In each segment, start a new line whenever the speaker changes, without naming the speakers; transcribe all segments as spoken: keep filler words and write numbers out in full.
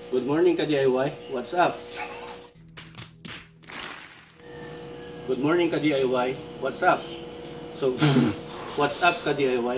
Good morning ka D I Y, what's up? Good morning ka D I Y, what's up? So, what's up ka D I Y?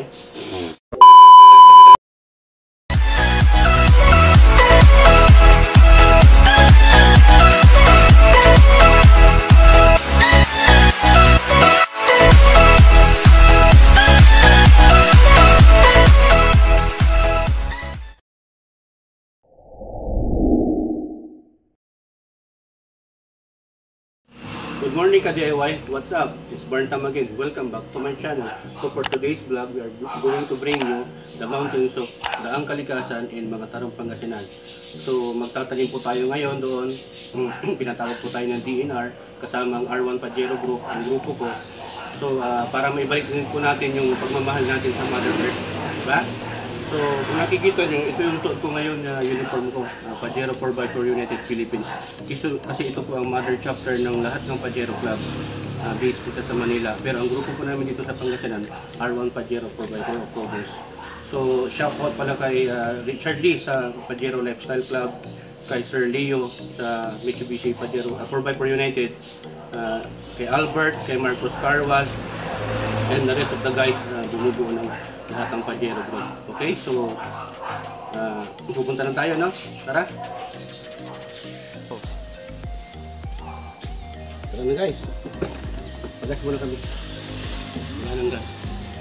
Good morning ka D I Y, what's up? It's Barntam again. Welcome back to my channel. So for today's vlog, we are going to bring you the mountains of Daang Kalikasan in Mangatarong, Pangasinan. So magtatanim po tayo ngayon doon. Pinatawag po tayo ng D N R kasama ang R one Pajero Group, ang grupo ko. So uh, para maibalik din po natin yung pagmamahal natin sa Mother Earth, diba? So kung nakikita nyo, ito yung suot ko ngayon na uniform ko, uh, Pajero four by four United Philippines. Ito, kasi ito po ang mother chapter ng lahat ng Pajero Club, uh, based po sa Manila. Pero ang grupo po namin dito sa Pangasinan, R one Pajero four by four Octobers. So shout out pala kay uh, Richard Lee sa Pajero Lifestyle Club, kay Sir Leo sa Mitsubishi Pajero uh, four by four United, uh, kay Albert, kay Marcos Carwas, and the rest of the guys na uh, bumubuo ng lahat ng Pajero Group. Okay, so uh, pupunta lang tayo, no? Tara! Tara na guys! Pagas muna kami. Wala nang gas.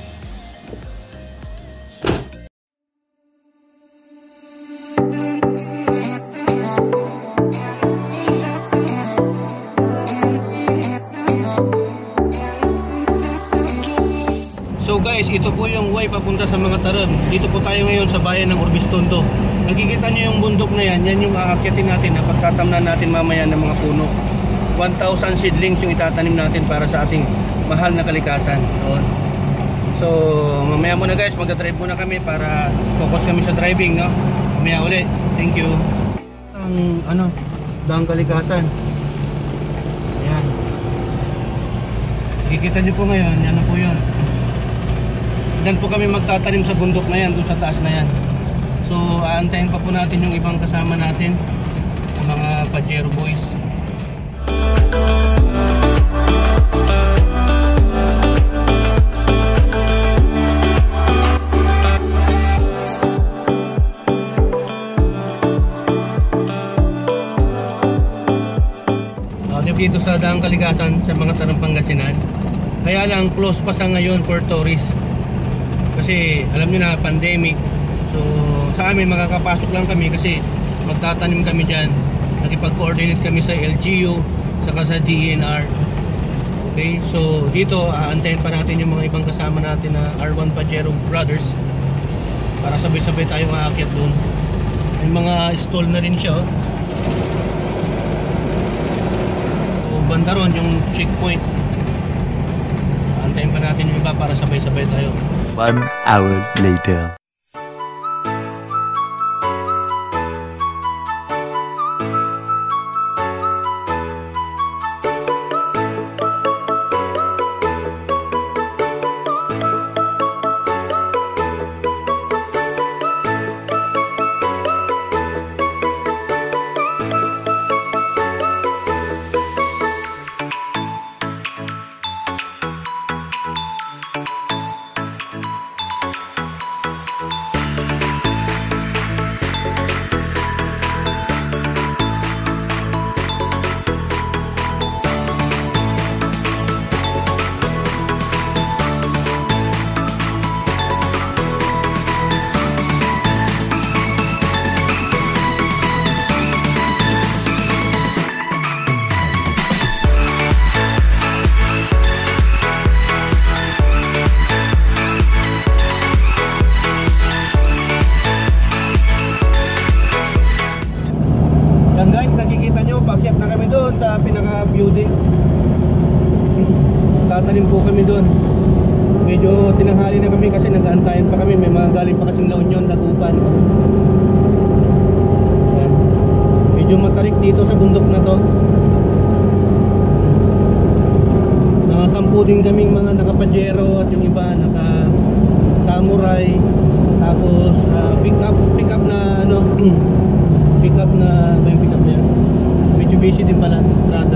So guys, ito po yung way papunta sa Mangatarong. Dito po tayo ngayon sa bayan ng Orbistondo. Nakikita nyo yung bundok na yan, yan yung aakyatin natin na pagtatamnan natin mamaya ng mga puno. one thousand seedlings yung itatanim natin para sa ating mahal na kalikasan. So mamaya muna guys, magdadrive muna kami para focus kami sa driving, no? Mamaya ulit. Thank you. Ang ano, Daang Kalikasan. Ayan. Nakikita nyo po ngayon, yan na po yun. Diyan po kami magtatanim sa bundok na yan, doon sa taas na yan. So aantayin pa po natin yung ibang kasama natin, ang mga Pajero boys. Uh, dito sa Daang Kalikasan sa Mangatarong, Pangasinan. Kaya lang close pa sa ngayon for tourists. Kasi alam niyo na, pandemic. So sa amin makakapasok lang kami kasi magtatanim kami dyan. Nakipag-coordinate kami sa L G U saka sa D N R. Okay, so dito aantayin pa natin yung mga ibang kasama natin na R one Pajero Brothers para sabay-sabay tayong aakyat doon. May mga stall na rin siya, oh. So banda ron yung checkpoint. Aantayin pa natin yung iba para sabay-sabay tayo.
One hour later.
Tatanim po kami doon. Medyo tinanghali na kami kasi nag-aantayan pa kami. May mga galing pa kasing La Union, Dagupan. Ayan. Medyo matarik dito sa bundok na to. Nakasampu din kaming mga naka-Pajero at yung iba naka-Samurai. Tapos uh, pick up, pick up na ano, pick up na busy din pala, Strada.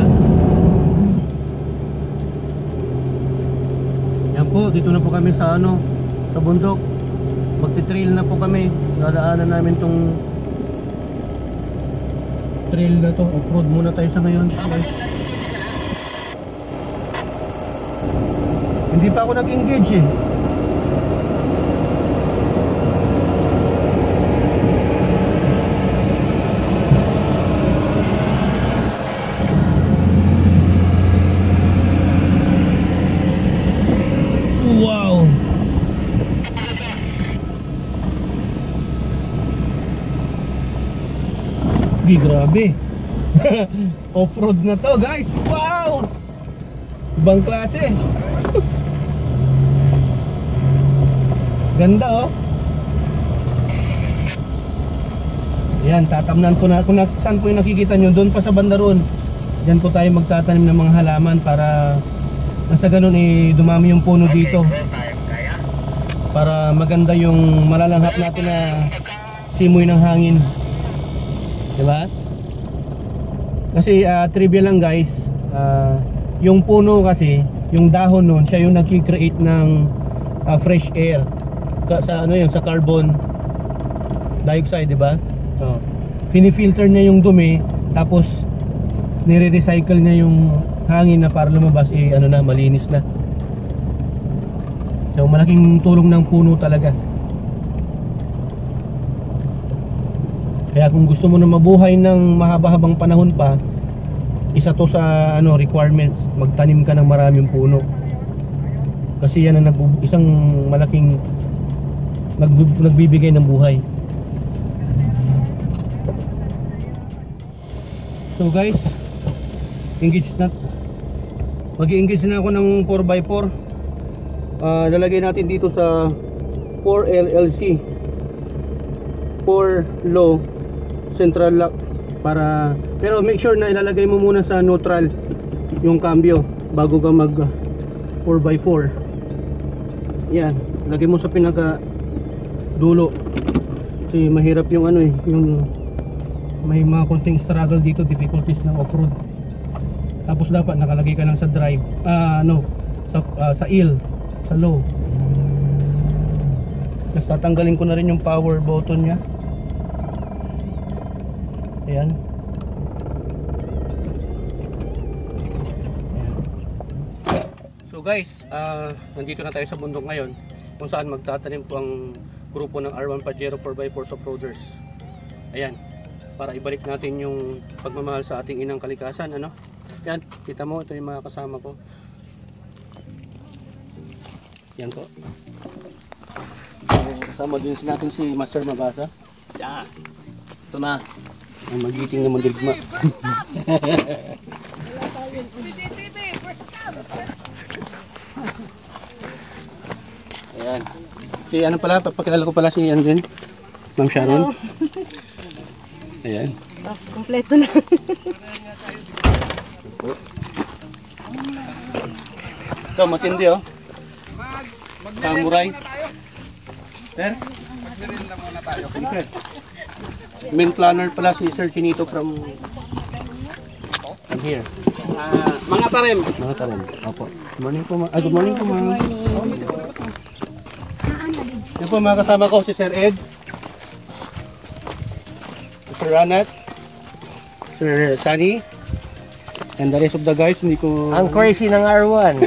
Yan po, dito na po kami sa ano, sa bundok. Magti-trail na po kami. Dadaanan namin tong trail na to. Off-road muna tayo sa ngayon. Hindi pa ako nag-engage eh. Wow! Di, grabe. Off-road na to, guys. Wow! Ibang klase. Ganda, oh. Yan, tatamnan ko na. Kung saan po yung nakikita nyo, doon pa sa banda roon. Diyan po tayo magtatanim ng mga halaman para nasa ganun eh, dumami yung puno dito. Para maganda yung malalanghap natin na simoy ng hangin. Diba? Kasi uh, trivia lang guys, uh, yung puno kasi, yung dahon nun, siya yung nagki-create ng uh, fresh air ka, sa ano yun, sa carbon dioxide, diba? So, pinifilter niya yung dumi, tapos nire-recycle niya yung hangin na para lumabas, eh ano na, malinis na. So malaking tulong ng puno talaga. Kaya kung gusto mo na mabuhay ng mahaba-habang panahon pa, isa to sa ano requirements, magtanim ka ng maraming puno. Kasi yan ang nagbu- isang malaking nagb- nagbibigay ng buhay. So guys, engage na. Mag-i-engage na ako ng four by four. Uh, lalagay natin dito sa four L L C, four low central lock para, pero make sure na ilalagay mo muna sa neutral yung cambio bago ka mag four by four. Yan, lagay mo sa pinaka dulo kasi mahirap yung ano eh, yung may mga konting struggle dito, difficulties ng off-road. Tapos dapat nakalagay ka lang sa drive, ah uh, no, sa uh, sa il, sa low. Tapos tatanggalin ko na rin yung power button nya. Ayan. So guys, uh, nandito na tayo sa bundok ngayon, kung saan magtatanim po ang grupo ng R one Pajero four by four off-roaders. Ayan, para ibalik natin yung pagmamahal sa ating inang kalikasan, ano? Yan, kita mo, ito yung mga kasama ko. Yan po. Kasama din natin si Master Mabasa.
Yan. Ito na.
Ang magiting na mandirigma. Ayan. Si ano pala, papakilala ko pala si Andren, Ma'am Sharon. Ayan.
Oh, kompleto na.
Ito, matindi oh. Samurai. Sir? Magsirin lang muna tayo. Main planner pala si Sir Chinito from from here.
Uh, mga tarim.
Mga tarim. Opo. Good morning po, ma. Ah, good morning po, ma'am. Yan po mga kasama ko, si Sir Ed, Sir Ranat, Sir Sunny, and the rest of the guys. Hindi ko...
Ang crazy ng R one.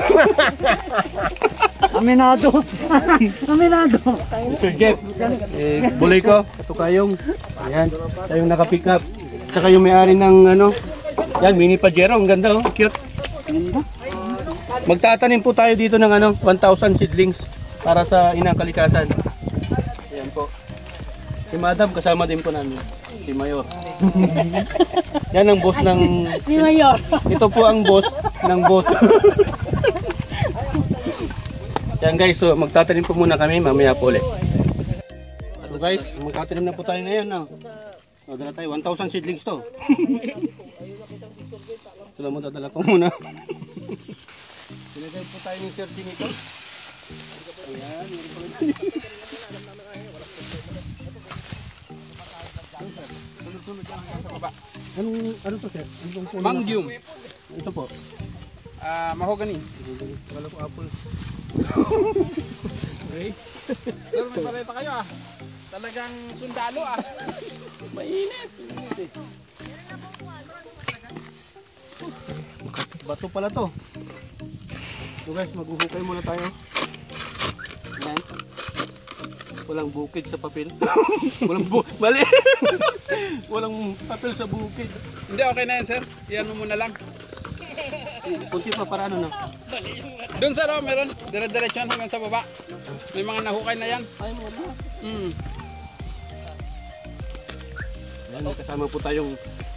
Aminado. Aminado.
Sir Jeff, eh, buloy ko, ito kayong, ayan, kayong naka-pick up. Saka yung may-ari ng ano, yan, mini Pajero, ang ganda oh, cute. Magtatanim po tayo dito ng ano, one thousand seedlings para sa inang kalikasan. Ayan po. Si Madam, kasama din po namin, si Mayor. Yan ang boss ng...
Si Mayor.
Ito po ang boss ng boss. Yan guys, so magtatanim po muna kami, mamaya po ulit. So guys, magtatanim na po tayo ngayon. No? So dala tayo, one thousand seedlings to. Ito lang mo, dadala ko muna. Sinagay po tayo ng Sir Chinito. Ayan, yun po rin. Tulog-tulog yan sa baba. Anong, ano to sir? Anong puno?
Mangyum.
Ito po.
Ah, mahogany.
Wala ko apple.
Grapes. Sir, may pareta kayo ah. Talagang sundalo ah. Mainit.
Bato pala to. So guys, maghuhukay muna tayo. Yan. Walang bukid sa papel. Walang bu Mali. Walang papel sa bukid.
Hindi, okay na yan sir. Iyan mo muna lang.
Kunti pa para ano na.
Doon sir, oh, meron. Dire-diretso hanggang sa baba. May mga nahukay na yan.
Ay mo na.
Hmm.
Yan, may kasama po tayong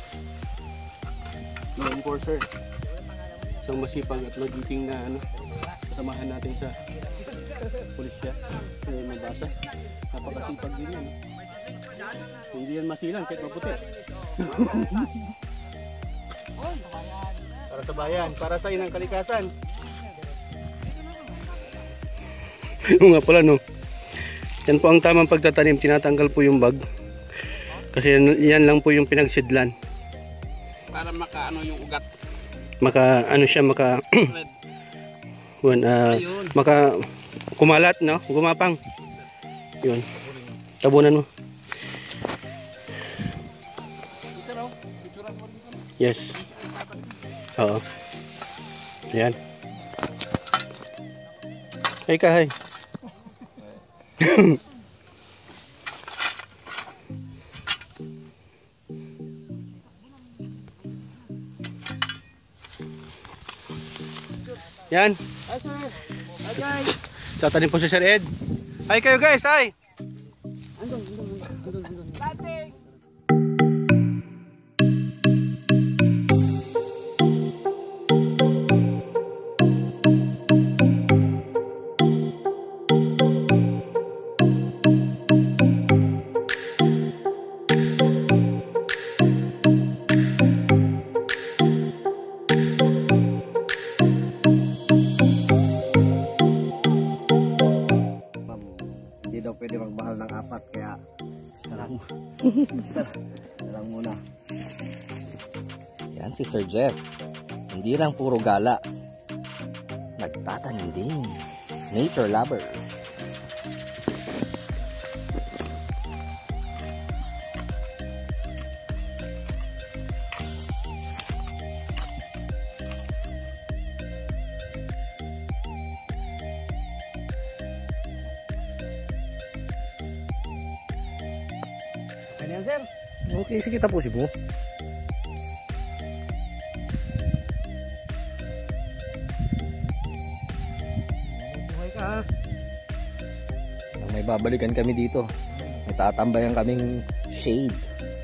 law enforcer. Isang masipag at logiting na ano, kasamahan natin sa pulisya. Kasi may bata. Napakasipag din yan. Hindi yan masilang kahit maputi. Para sa bayan, para sa inang kalikasan. Oo nga pala no. Yan po ang tamang pagtatanim, tinatanggal po yung bag. Kasi yan, yan lang po yung pinagsidlan.
Para makaano yung ugat.
Maka ano siya maka
Red.
Wan, uh, maka kumalat no, gumapang. Yun. Tabunan mo. Yes. Oo. Ayan. Hey kahay. Yan.
Hi sir. Hi guys.
Tatanim po si Sir Ed. Hi kayo guys, hi.
Andun, andun, andun, andun. Planting.
Pwede magmahal ng apat kaya sarang sarang muna.
Yan si Sir Jeff. Hindi lang puro gala. Nagtatanim din. Nature lover.
Ayan sir.
Okay, sige tapusin mo.
Buhay ka ha.
Nang may babalikan kami dito. May tatambayan kaming shade.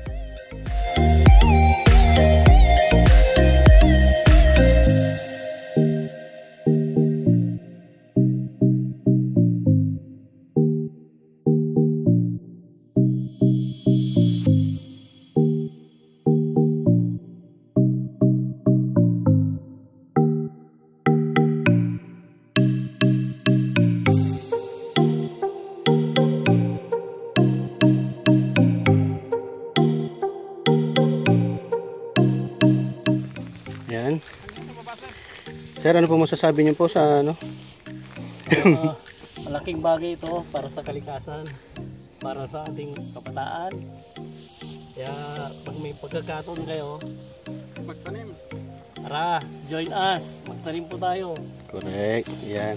Yan. Sir, ano po masasabi niyo po sa ano?
Uh, malaking bagay ito para sa kalikasan, para sa ating kabataan. Kaya pag may pagkakataon kayo,
Magtanim.
tara, join us. Magtanim po tayo.
Correct. Yan.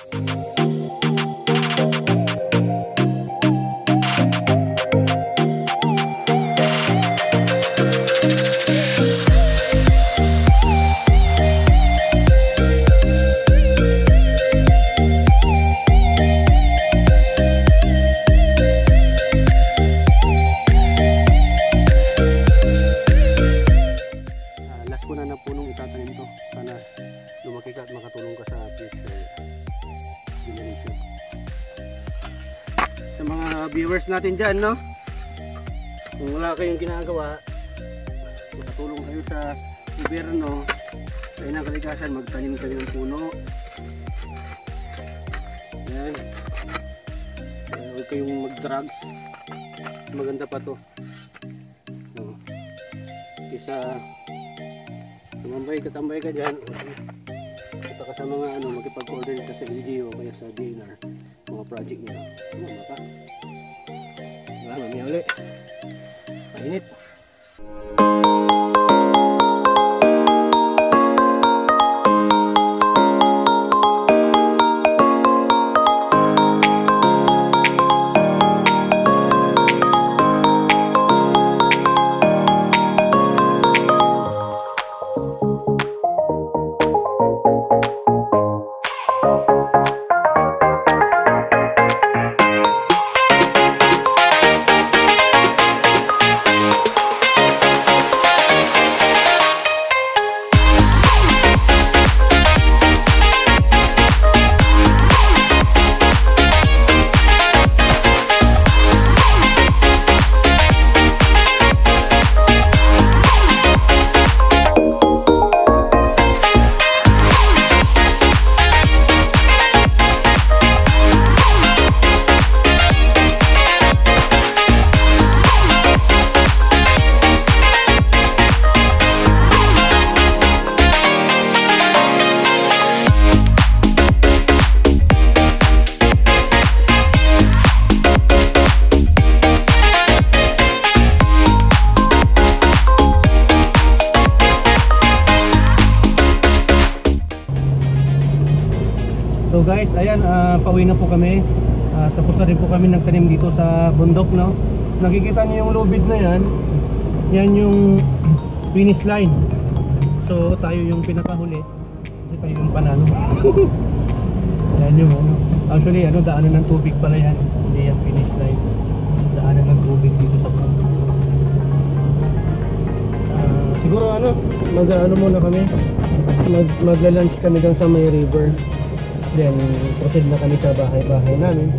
Last ko na na punong itatanim to. Sana lumaki ka at makatulong ka sa future generation. Sa mga viewers natin dyan, no? Kung wala kayong ginagawa, makatulong kayo sa gobyerno, sa inang kalikasan, magtanim kayo ng puno. Yan. Kaya huwag kayong mag-drugs. Maganda pa to. No. is uh, tumambay ka, tambay ka dyan. Punta ka sa mga ano, makipag-coordinate ka sa E D o kaya sa D N R, mga project nila. Ano ka? Diba, mamaya ulit. Mainit. So guys, ayan, uh, pauwi na po kami. Uh, tapos na rin po kami nagtanim dito sa bundok, no? Nakikita niyo yung lubid na yan. Yan yung finish line. So tayo yung pinakahuli. Kasi tayo yung panalo. Yan yung ano. Actually, ano, daanan ng tubig pala yan. Hindi yan finish line. Daanan ng tubig dito sa bundok. Uh, siguro ano, mag-ano muna kami. Mag magla-lunch kami dyan sa may river. Then, proceed na kami sa bahay-bahay namin.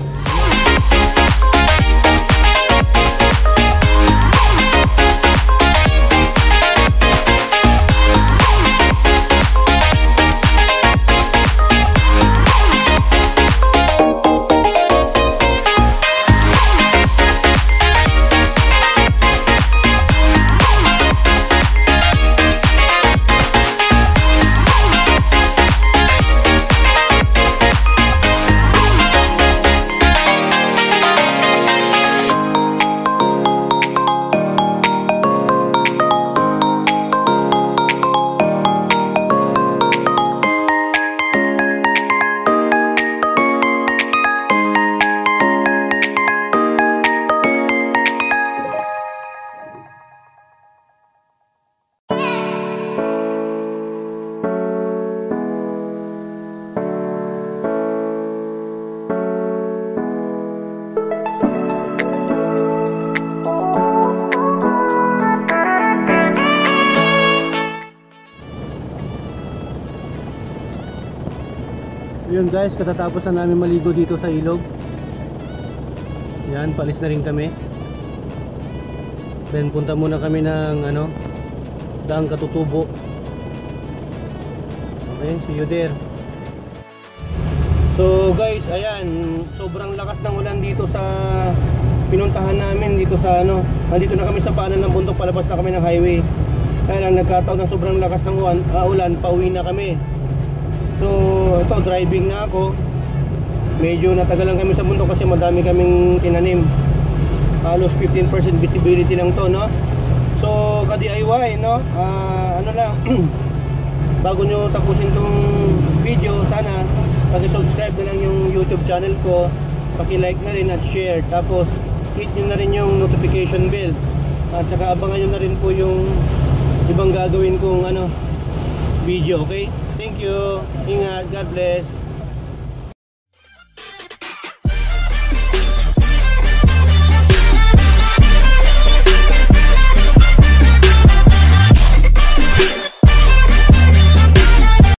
Yun guys, katatapos na namin maligo dito sa ilog. Yan, palis na rin kami. Then punta muna kami ng ano, Daang Katutubo. Okay, see you there. So guys, ayan, sobrang lakas ng ulan dito sa pinuntahan namin dito sa ano. Nandito na kami sa paanan ng bundok, palabas na kami ng highway. Kaya lang nagkataon ng sobrang lakas ng ulan, uh, ulan, pauwi na kami. So ito, driving na ako. Medyo natagalan kami sa bundok kasi madami kaming tinanim. Halos fifteen percent visibility lang to, no? So ka-D I Y, no? Uh, ano lang bago nyo tapusin tong video, sana paki-subscribe na lang yung YouTube channel ko, paki-like na rin at share, tapos hit nyo na rin yung notification bell, at saka abangan nyo na rin po yung ibang gagawin kong ano, video, okay? Thank you, ingat, God bless.